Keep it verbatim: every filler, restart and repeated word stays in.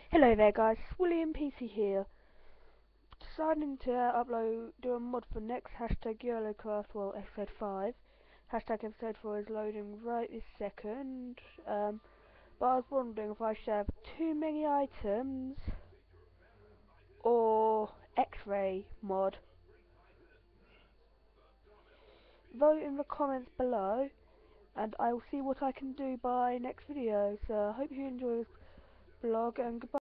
Hello there guys, it's William Peacey here. Deciding to uh, upload, do a mod for next hashtag YOLOcast, well episode five. Hashtag episode four is loading right this second. Um, but I was wondering if I should have too many items or X-ray mod. Vote in the comments below and I will see what I can do by next video. So I hope you enjoy this vlog and goodbye.